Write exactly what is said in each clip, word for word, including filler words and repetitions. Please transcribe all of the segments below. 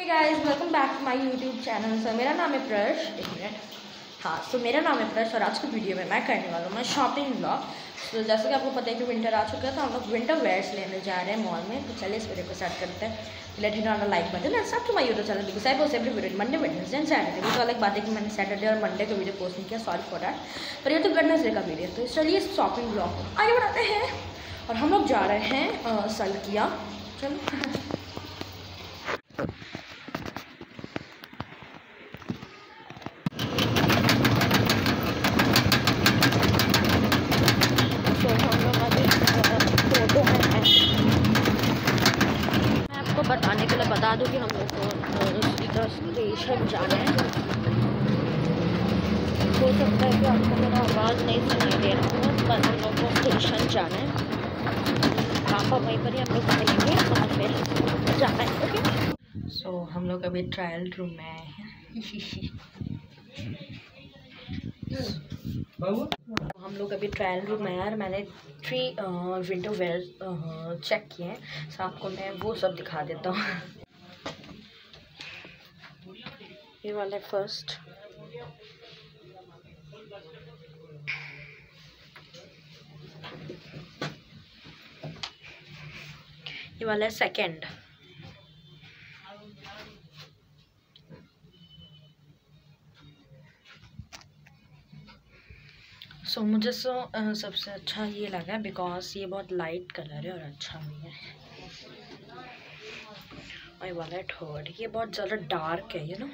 Guys welcome back to my YouTube channel. So मेरा नाम है प्रश, एक मिनट हाँ सो so, मेरा नाम है प्रश और आज की वीडियो में मैं करने वाला हूँ मैं शॉपिंग ब्लॉग। तो जैसे कि आपको पता है कि विंटर आ चुका है तो हम लोग विंटर वेयर्स लेने जा रहे हैं मॉल में। तो चलिए इस वीडियो को स्टार्ट करते हैं। Let hit on the like button and subscribe to my YouTube channel because I post every video Monday Wednesday and Saturday. तो अलग बात है कि मैंने सैटरडे और मंडे को वीडियो पोस्ट नहीं किया, सॉरी फॉर दैट, पर ये तो वेडनेसडे का वीडियो। तो चलिए इस शॉपिंग ब्लॉग को आगे बढ़ाते हैं और हम लोग जा रहे हैं सलकिया। चलो बताने के लिए बता दूं कि हम लोग को स्टेशन जाना है। हो सकता है कि आपको मेरा आवाज़ नहीं सुनाई दे रहा हो, पर हम लोग को स्टेशन जाना है। वहाँ वहीं पर ही हम लोग मिलेंगे और फिर जाना है। ओके सो so, हम लोग अभी ट्रायल रूम में आए हैं। हम लोग अभी ट्रायल रूम में यार मैंने थ्री विंटर वेयर चेक किए हैं, तो आपको मैं वो सब दिखा देता हूँ। ये वाला है फर्स्ट, ये वाला है सेकंड, सो so, मुझे सो so, uh, सबसे अच्छा ये लगा बिकॉज ये बहुत लाइट कलर है और अच्छा भी है। और ये वाला थर्ड, ये बहुत ज़्यादा डार्क है, यू नो।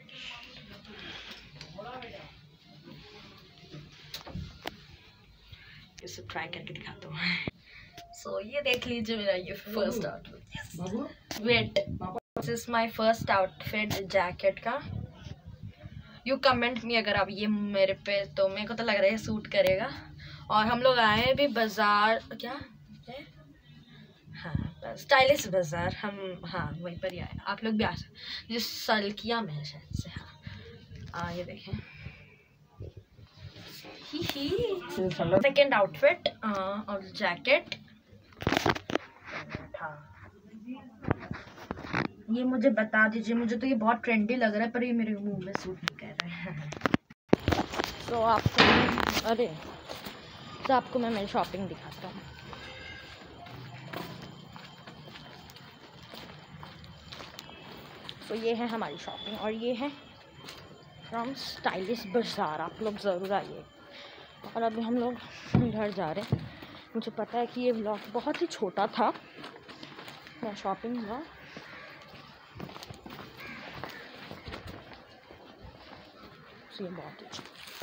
इसे ट्राई करके दिखाता हूँ। सो so, ये देख लीजिए मेरा ये first outfit. Wait, this is my first outfit jacket का। यू कमेंट मी अगर आप ये मेरे पे, तो मेरे को तो लग रहा है सूट करेगा। और हम लोग आए हैं भी बाजार, क्या है? हाँ स्टाइलिश बाजार, हम हाँ वहीं पर ही आए। आप लोग भी आ सकते, जो सलकिया में है शायद से। हाँ आ ये देखें, ही ही सेकेंड आउटफिट और जैकेट। हाँ ये मुझे बता दीजिए, मुझे तो ये बहुत ट्रेंडी लग रहा है पर ये मेरे मुंह में सूट नहीं कर रहा है। तो आपको अरे तो आपको मैं मेरी शॉपिंग दिखाता हूँ। तो ये है हमारी शॉपिंग और ये है फ्रॉम स्टाइलिश बाजार। आप लोग ज़रूर आइए। और अभी हम लोग घर जा रहे हैं। मुझे पता है कि ये व्लॉग बहुत ही छोटा था, मैं शॉपिंग व्लॉग, ये बहुत अच्छा,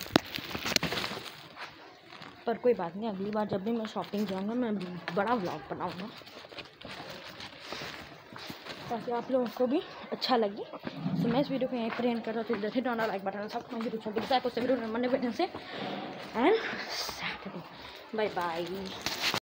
पर कोई बात नहीं, अगली बार जब भी मैं शॉपिंग जाऊंगा मैं बड़ा व्लॉग बनाऊंगा ताकि आप लोगों को भी अच्छा लगे। तो मैं इस वीडियो को यहीं पर एंड कर रहा हूँ। Hit on the like button, सब कुछ से एंड सैटरडे। Bye bye.